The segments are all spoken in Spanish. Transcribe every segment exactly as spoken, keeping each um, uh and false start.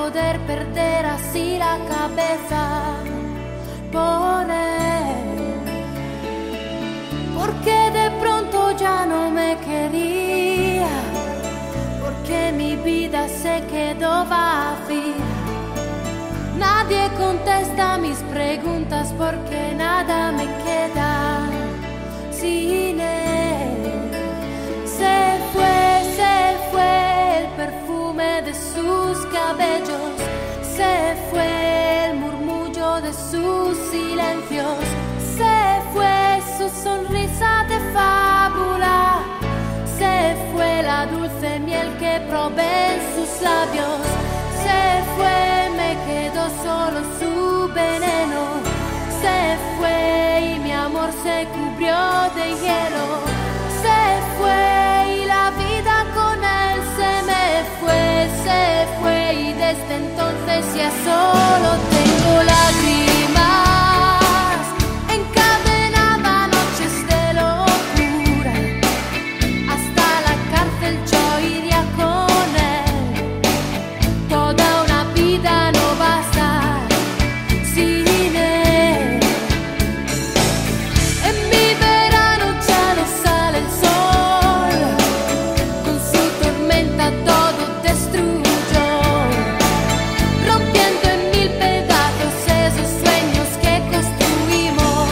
poder perder así la cabeza por él, porque de pronto ya no me quería, porque mi vida se quedó vacía. Nadie contesta mis preguntas porque nada me queda sin él. Se fue, se fue el perfume de sus cabellos, se fue el murmullo de sus silencios, se fue su sonrisa de fábula, se fue la dulce miel que probé en sus labios, se fue, me quedó solo su veneno, se fue y mi amor se cubrió de hielo. Se fue y la vida con él se me fue, se fue y desde entonces ya solo tengo lágrimas encadenadas, noches de locura, hasta la cárcel yo iría con él. Toda una vida no basta sin él. En mi verano ya no sale el sol, con su tormenta todo destruyó, rompiendo en mil pedazos esos sueños que construimos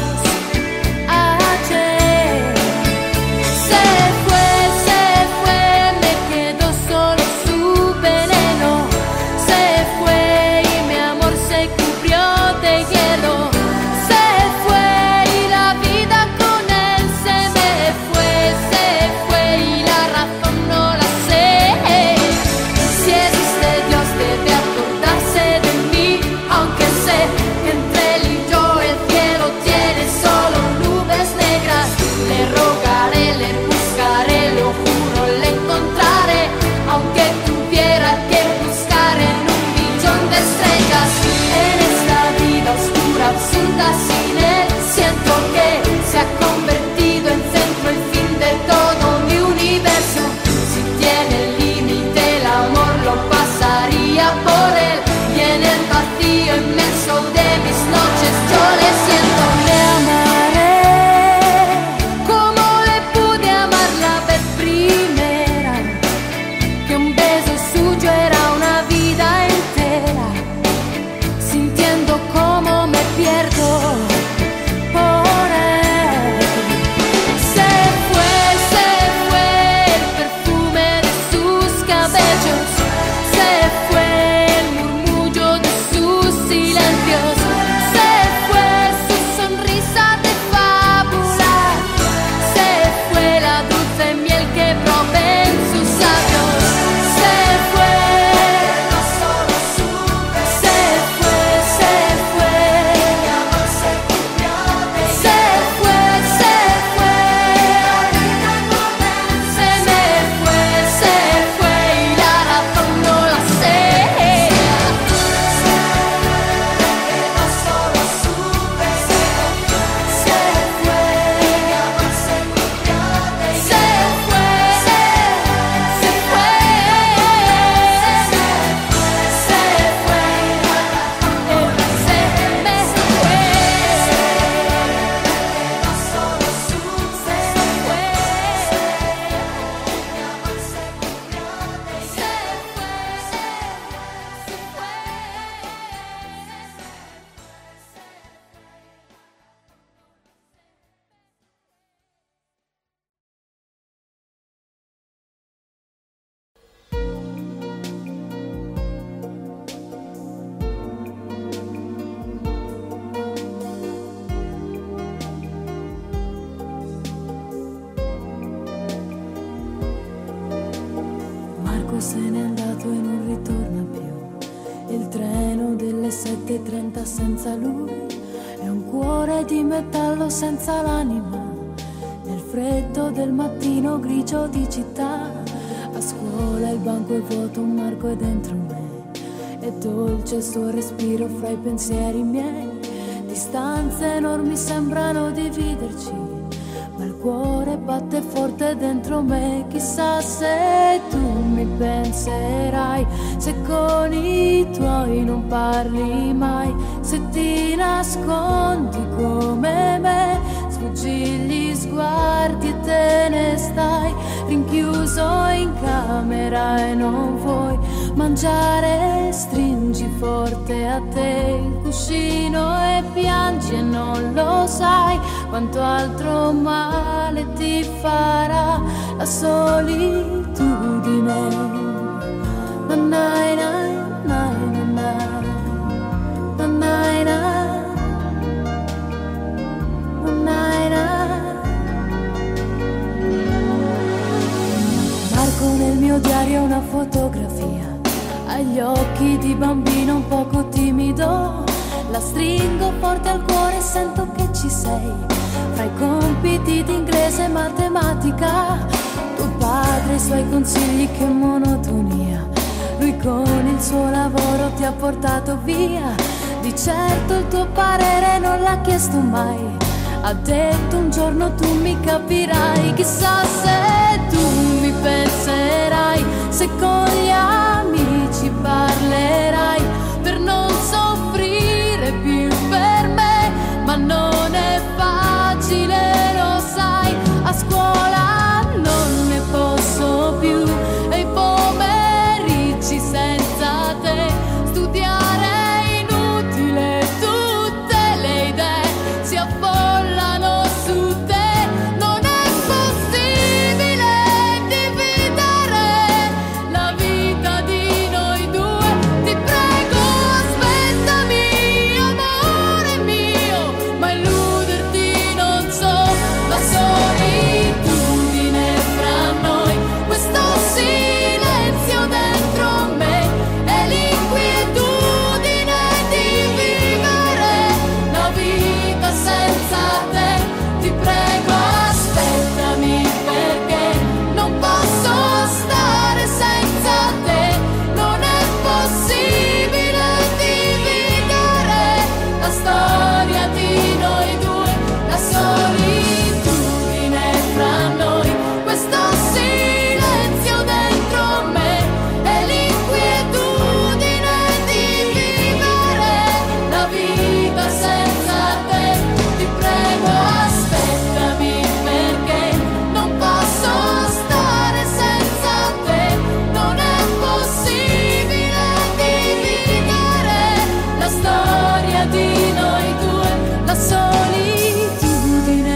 ayer. Se fue, se fue, me quedó solo su veneno, se fue y mi amor se cubrió de hielo. Se fue y la vida con él se me fue, se fue y la razón no la sé. Si existe Dios debe acordarse de mí, aunque sé que entre él y yo el cielo tiene solo nubes negras. Le rogaré, le buscaré, lo juro, le encontraré, aunque tuviera que buscar en un millón de estrellas. En esta vida oscura, absurda, sin él, siento que se ha convertido en centro y fin de todo mi universo. Si tiene límite el amor lo pasaría por él, y en el vacío inmenso de mis noches yo le siento. Le amaré como le pude amar la vez primera, que un beso suyo era una vida entera, sintiendo cómo me pierdo por él. Se fue, se fue el perfume de sus cabellos, se fue el murmullo de sus silencios, se fue su sonrisa de fábula, se fue la dulce miel que probé en sus labios, se fue, se fue, se fue, mi amor se cubrió de hielo. Se fue, se fue, se me fue, se fue y la razón no la sé. Quedó solo su veneno, se fue, mi amor se cubrió de hielo. Se fue, se fue, se fue y la razón no la sé. Me fue, quedó solo su veneno, mi amor se cubrió de hielo. Se Marco se n'è andato e non ritorna più, il treno delle sette e trenta senza lui è un cuore di metallo senza l'anima, nel freddo del mattino grigio di città. A scuola il banco è vuoto, Marco è dentro me, è dolce il suo respiro fra i pensieri miei. Distanze enormi sembrano dividerci, ma il cuore batte forte dentro me, chissà se tu mi penserai, se con i tuoi non parli mai, se ti nascondi come me, sfuggi gli sguardi e te ne stai rinchiuso in camera e non vuoi mangiare, stringi forte a te il cuscino e piangi e non lo sai quanto altro male ti farà la solitudine. Nanai, nai, nai, nanai, nanai, nanai, nanai. Marco nel mio diario una fotografia, agli occhi di bambino un poco timido, la stringo forte al cuore e sento che ci sei, fra i compiti di inglese e matematica, tuo padre e i suoi consigli, che monotonia, lui con il suo lavoro ti ha portato via, di certo il tuo parere non l'ha chiesto mai, ha detto un giorno tu mi capirai, chissà se tu mi penserai, se con gli amici parlerai, per non soffrire più per me, ma non è facile, lo sai, a scuola non ne posso più, e i pomeriggi senza te, studiare è inutile, tutte le idee si affollano su te, non è possibile dividere la vita di noi due, ti prego aspettami amore mio, ma illuderti non so, la solitudine fra noi, questo silenzio dentro me e l'inquietudine di vivere la vita senza te, ti prego aspettami perché non posso stare senza te, non è possibile dividere la storia di noi due, la solitudine fra noi, questo silenzio dentro me e l'inquietudine di vivere la vita senza te, ti prego aspettami perché non posso stare senza te, non è possibile dividere la storia di noi due, la solitudine.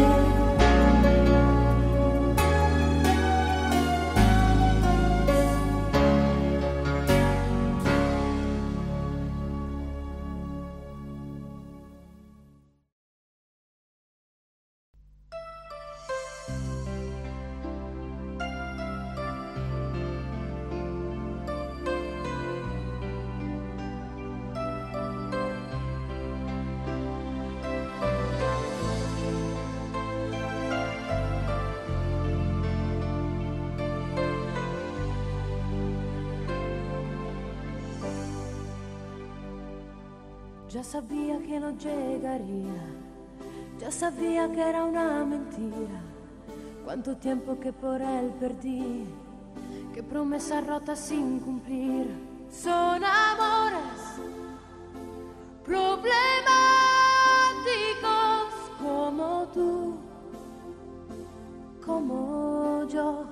Ya sabía que no llegaría, ya sabía que era una mentira, cuánto tiempo que por él perdí, qué promesas rotas sin cumplir, son amores problemáticos como tú, como yo,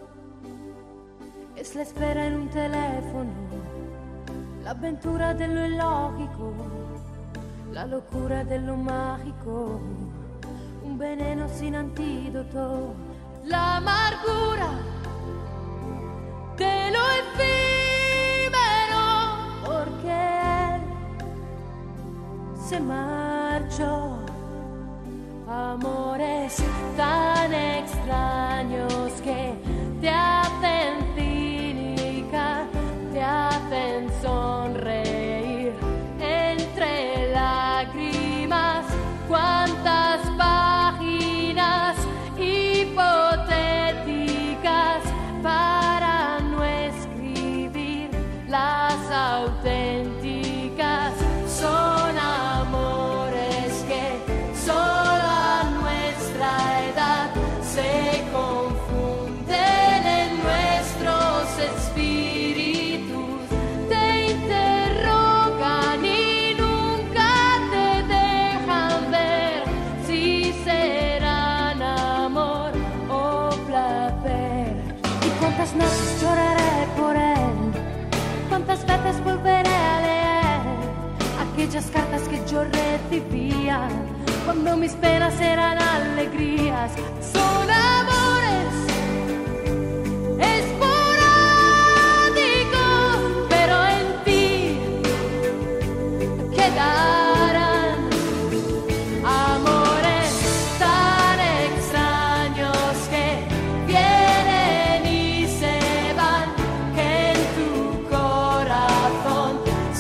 es la espera en un teléfono, l'avventura dello illogico, la locura dello magico, un veleno sin antidoto, l'amargura de lo efímero, porque él se marchó. Amores tan extraños que te hacen cínica, te hacen sonreír entre lágrimas. Cuántas páginas hipotéticas para no escribir las auténticas. Son amores que solo a nuestra edad muchas cartas que yo recibía cuando mis penas eran alegrías. Son amores esporádicos, pero en ti quedarán amores tan extraños que vienen y se van, que en tu corazón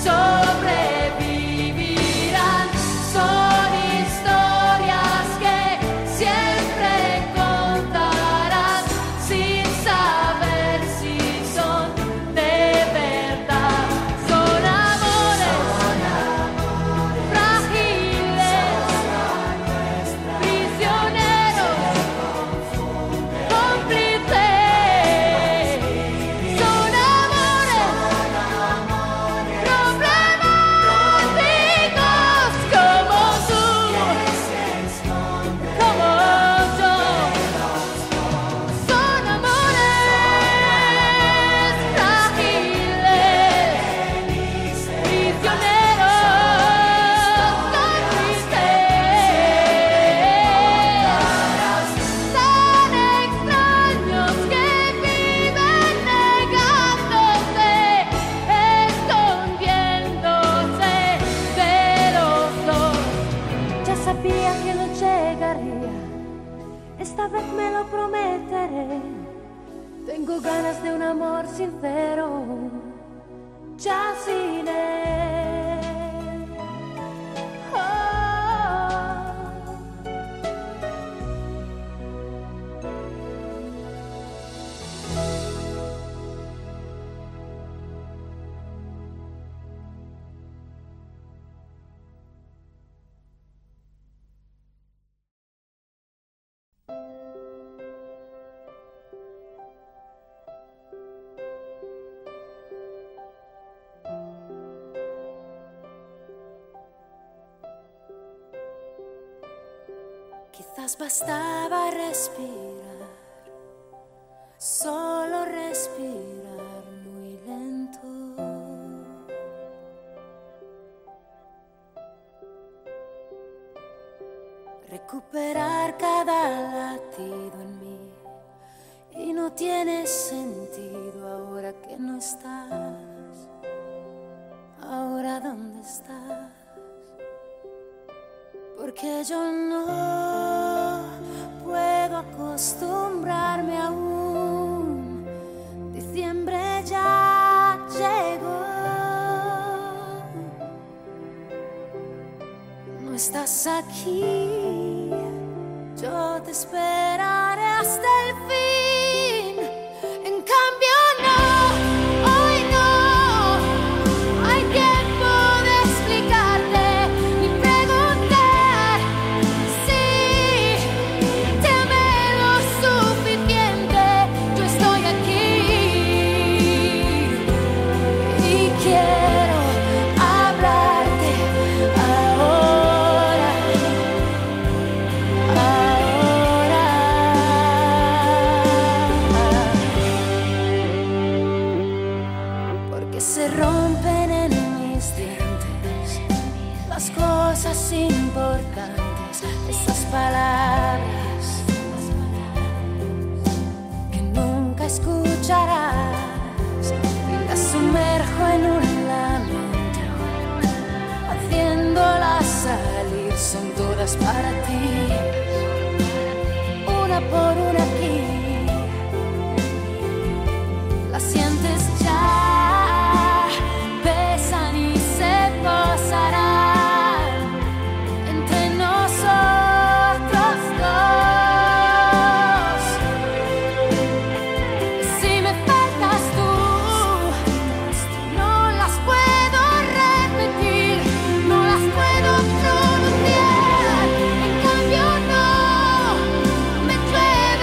sobrevivirán. Son historias que siempre contarás sin saber si son de verdad. Son amores frágiles, prisioneros, cómplices. Son amores problemáticos como tú, como yo. Son amores frágiles, prisioneros, cómplices, tan extraños que viven negándose, escondiéndose de los dos. Ya sabía que no llegaría, esta vez me lo prometeré. Tengo ganas de un amor sincero, ya sin él. Oh. Quizás bastaba respirar, solo respirar muy lento. Recuperar cada latido en mí, y no tiene sentido ahora que no estás. Ahora, ¿dónde estás? Porque yo no puedo acostumbrarme aún. Diciembre ya llegó. No estás aquí, yo te esperaré hasta el fin. En cambio no, hoy no hay tiempo de explicarte ni preguntar si te amé lo suficiente. Yo estoy aquí y quiero hablarte ahora, ahora. Porque se rompen en mis dientes las cosas importantes, esas palabras que nunca escucharás, y las sumerjo en un lamento, haciéndolas salir. Son todas para ti, una por una aquí. Las sientes ya, pesan y se posarán entre nosotros dos. Si me faltas tú, no las puedo repetir, no las puedo pronunciar. En cambio no me llueve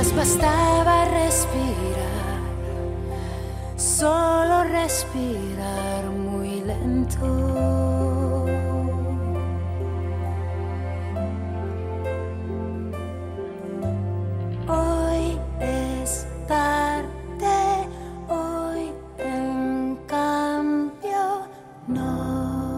bastaba respirar, solo respirar muy lento. Hoy es tarde, hoy en cambio no.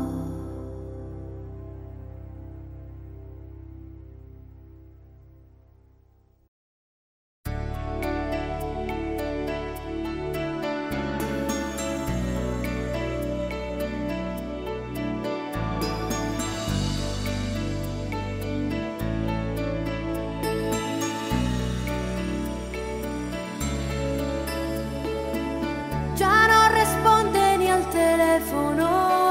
Ya no responde ni al teléfono,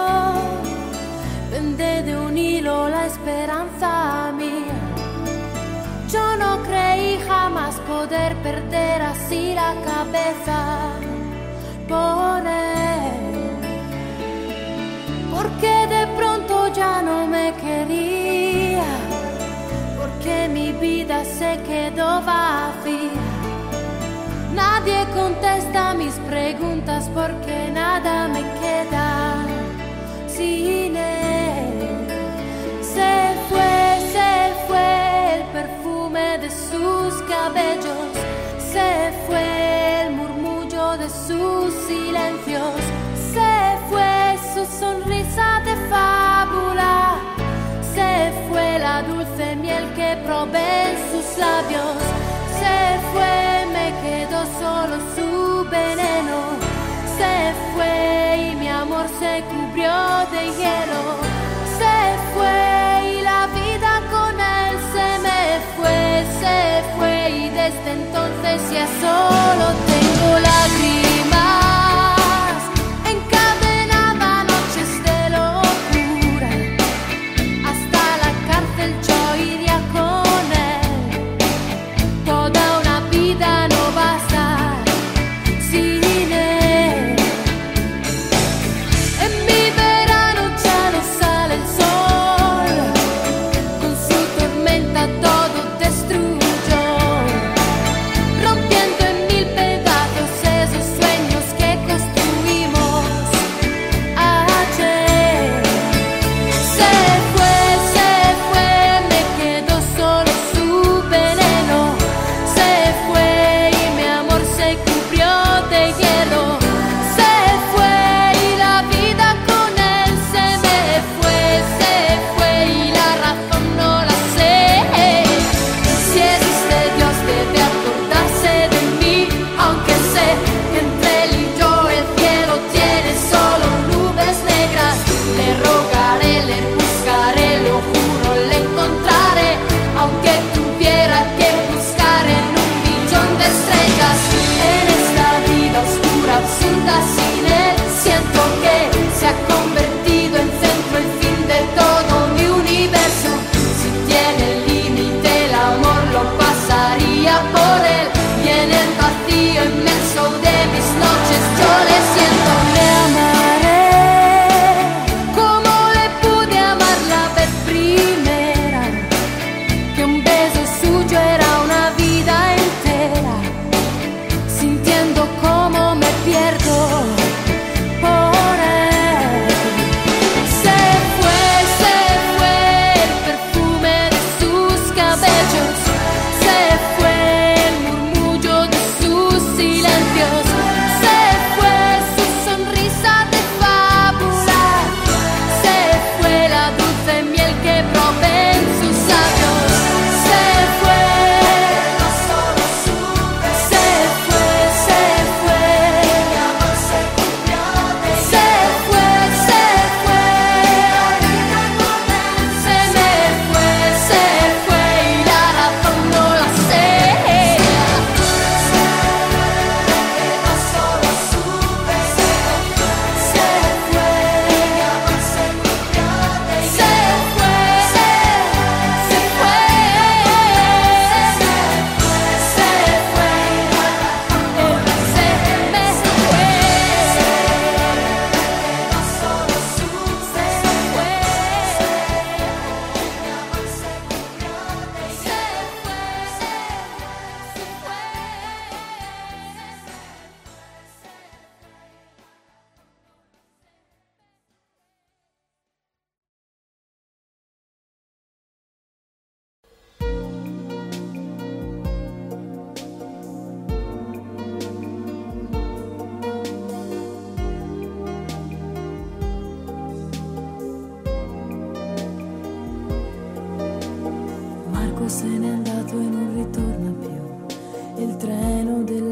pende de un hilo la esperanza mía. Yo no creí jamás poder perder así la cabeza por él, porque de pronto ya no me quería, porque mi vida se quedó vacía. Nadie contesta mis preguntas porque nada me queda sin él. Se fue, se fue el perfume de sus cabellos, se fue el murmullo de sus silencios, se fue su sonrisa de fábula, se fue la dulce miel que probé en sus labios. Se fue, me quedó solo su veneno. Se fue y mi amor se cubrió de hielo. Se fue y la vida con él se me fue. Se fue y desde entonces ya solo tengo lágrimas encadenadas, noches de locura. Hasta la cárcel yo iría con él. Toda una vida no basta sin él. En mi verano ya no sale el sol, con su tormenta todo destruyó, rompiendo en mil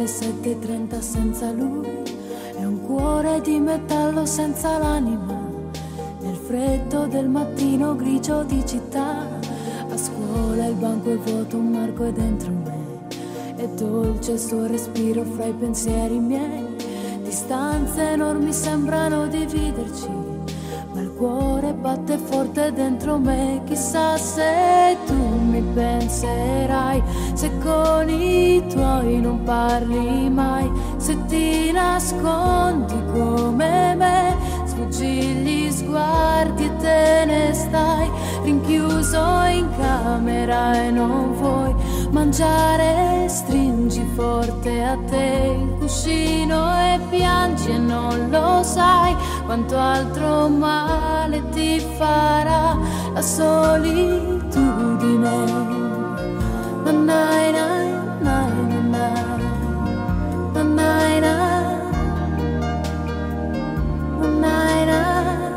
sette e trenta senza lui, è un cuore di metallo senza l'anima, nel freddo del mattino grigio di città. A scuola il banco è vuoto, un marco è dentro me, è dolce il suo respiro fra i pensieri miei. Distanze enormi sembrano dividerci, ma il cuore batte forte dentro me. Chissà se tu mi penserai, se con i tuoi non parli mai, se ti nascondi come me, sfuggi gli sguardi e te ne stai rinchiuso in camera e non vuoi mangiare. Stringi forte a te il cuscino e piangi e non lo sai quanto altro male ti farà la solitudine. Nanai, nai, nai, nanai, nanai, nanai, nanai.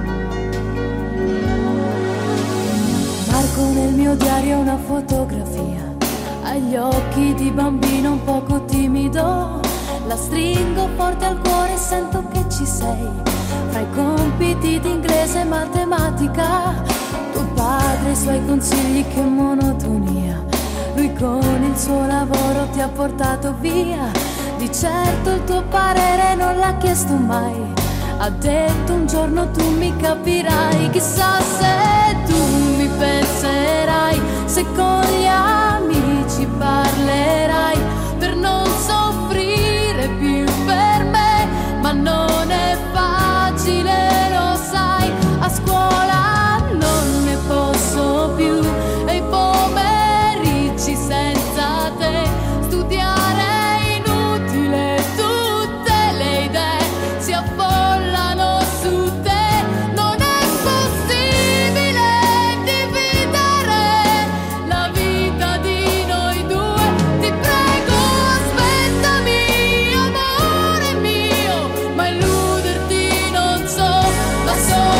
Marco nel mio diario una fotografia, agli occhi di bambino un poco timido. La stringo forte al cuore e sento che ci sei, fra i compiti di inglese e matematica. Tuo padre e i suoi consigli, che monotonia, lui con il suo lavoro ti ha portato via. Di certo il tuo parere non l'ha chiesto mai, ha detto un giorno tu mi capirai. Chissà se tu mi penserai, se con gli amici parlerai per non soffrire più per me, ma non è facile, lo sai. A scuola non ne posso più e i pomeriggi senza te, studiare è inutile, tutte le idee si affollano su te. Non è possibile dividere la vita di noi due, ti prego aspettami amore mio, ma illuderti non so. La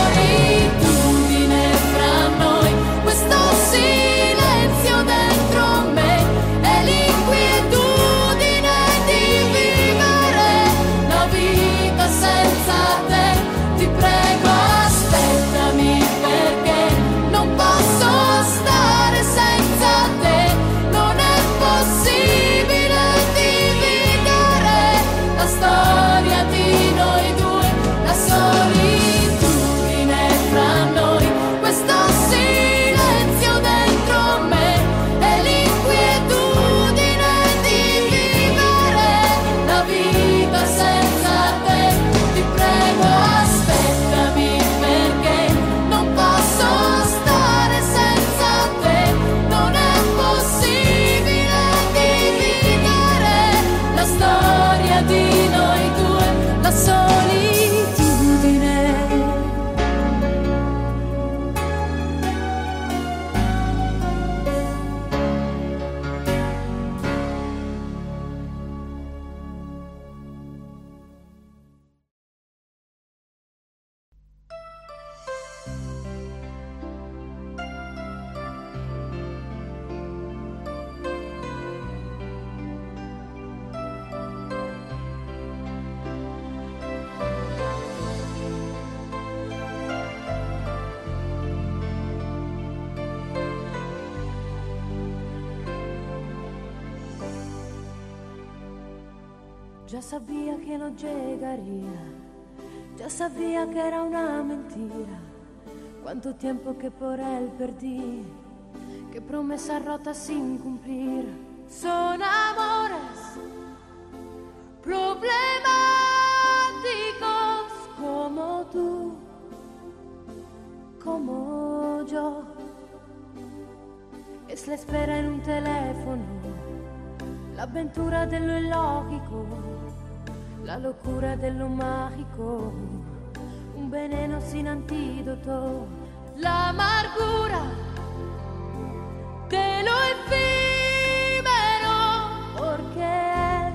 solitudine fra noi, questo silenzio dentro me, è l'inquietudine di vivere la vita senza te. Ti prego aspettami perché non posso stare senza te. Non è possibile dividere la storia di noi due, la solitudine fra noi, questo silenzio dentro me, è l'inquietudine di vivere la vita senza te. Ti prego aspettami perché non posso stare senza te. Non è possibile dividere la storia di noi due, la solitudine. Ya sabía que no llegaría, ya sabía que era una mentira. Cuánto tiempo que por él perdí, qué promesas rotas sin cumplir. Son amores problemáticos como tú, como yo. Es la espera en un teléfono, l'avventura dello illogico, la locura dello magico, un veleno sin antidoto, l'amargura de lo efímero, porque él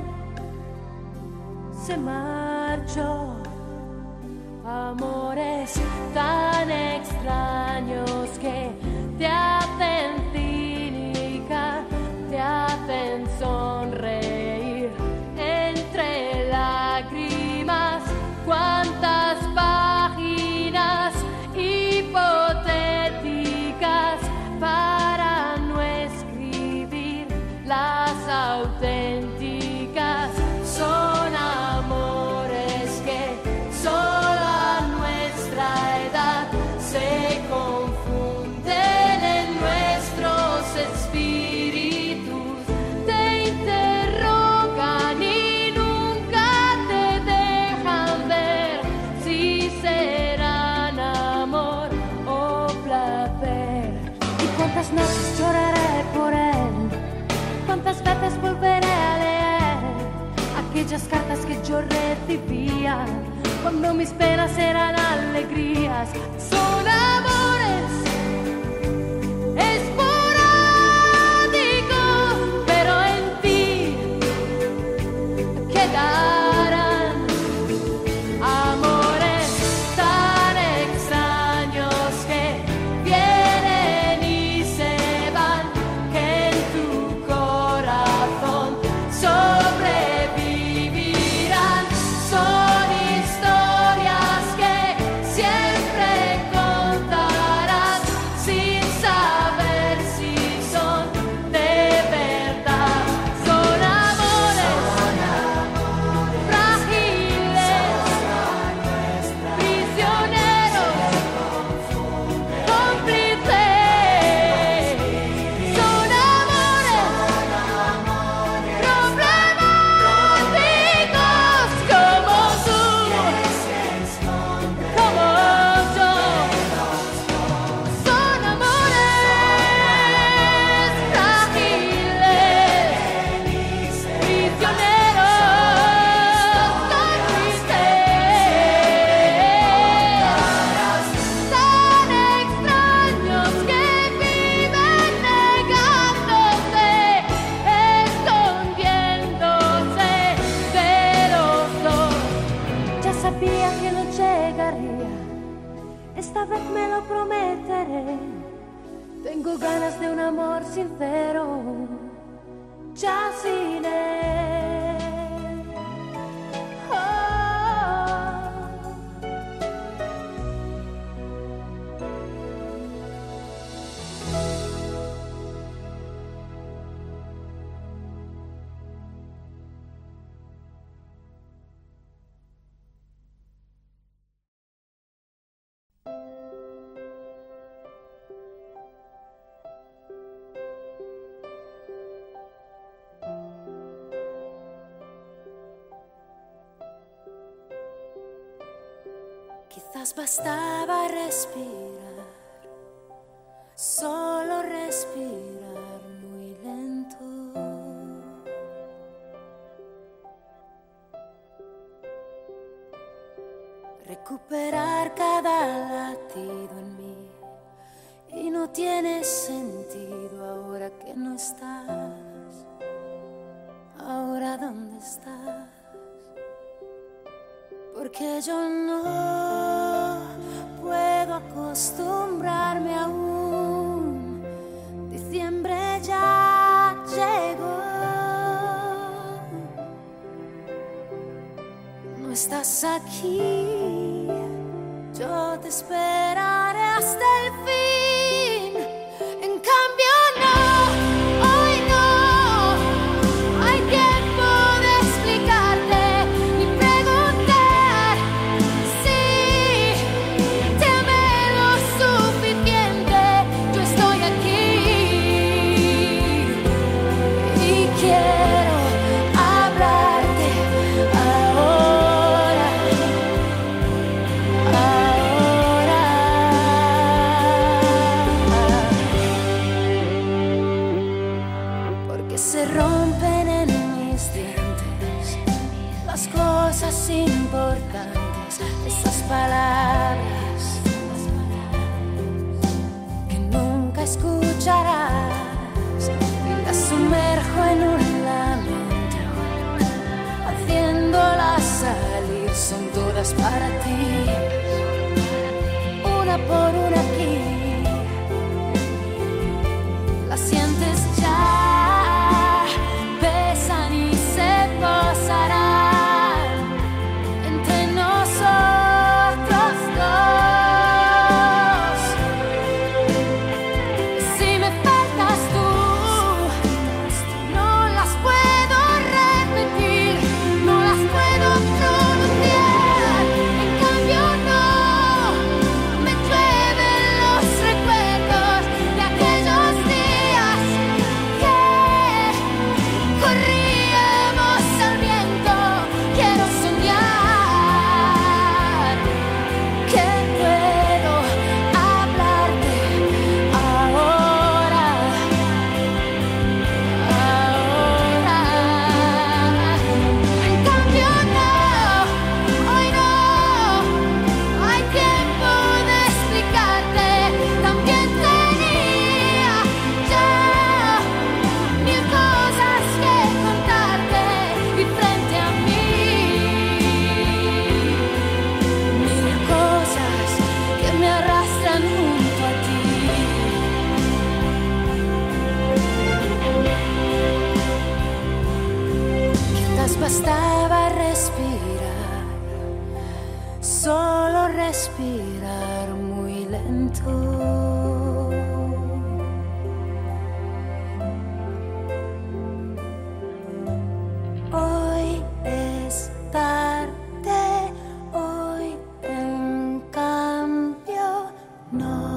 se marchó. Amores tan extraños que te hacen cínica, te hacen sonreír, auténticas, son amores que solo a nuestra edad se confunden en nuestros espíritus, te interrogan y nunca te dejan ver si serán amor o placer. ¿Y cuántas noches lloraré por él? ¿Cuántas veces volveré a leer aquellas cartas que yo recibía cuando mis penas eran alegrías? Son amores esporádicos, pero en ti quedarán amores tan extraños que vienen y se van, que en tu corazón sobrevivirán. Son historias que siempre contarás sin saber si son de verdad. Son amores frágiles, prisioneros, cómplices. Son amores problemáticos como tú, como yo. Son amores frágiles, prisioneros, cómplices, tan extraños que viven negándose, escondiéndose de los dos. Ya sabía que no llegaría, esta vez me lo prometeré. Tengo ganas de un amor sincero, ya sin él. Oh. Quizás bastaba respirar, solo respirar muy lento. Recuperar cada latido en mí, y no tiene sentido ahora que no estás. Ahora, ¿dónde estás? Porque yo no puedo acostumbrarme aún. Diciembre ya llegó. No estás aquí, yo te esperaré hasta el fin. En cambio no, hoy no hay tiempo de explicarte ni preguntar si te amé lo suficiente. Yo estoy aquí y quiero hablarte ahora, ahora. Porque se rompen en mis dientes las cosas importantes, esas palabras que nunca escucharás, y las sumerjo en un lamento, haciéndolas salir. Son todas para ti, una por una aquí. Las sientes ya, pesan y se posarán entre nosotros dos. Si me faltas tú, no las bastaba respirar, solo respirar muy lento. Hoy es tarde, hoy en cambio no.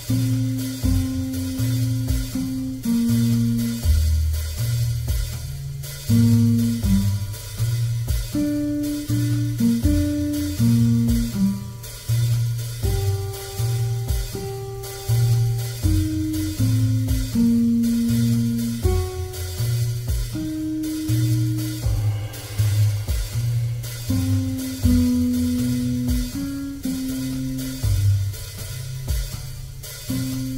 Thank you.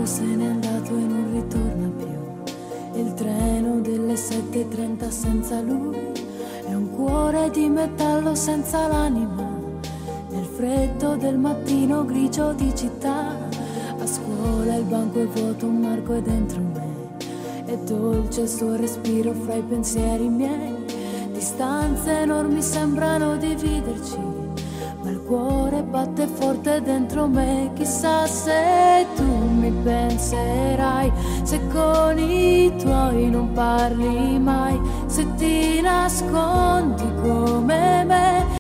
se n'è andato e non ritorna più. Il treno delle sette e trenta senza lui è un cuore di metallo senza l'anima. Nel freddo del mattino grigio di città, a scuola il banco è vuoto, un marco è dentro me. È dolce il suo respiro fra i pensieri miei. Distanze enormi sembrano dividerci, ma il cuore batte forte dentro me. Chissà se tu mi penserai, se con i tuoi non parli mai, se ti nascondi come me.